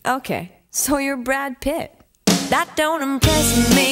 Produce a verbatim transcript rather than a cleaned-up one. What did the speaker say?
Okay, so you're Brad Pitt. That don't impress me.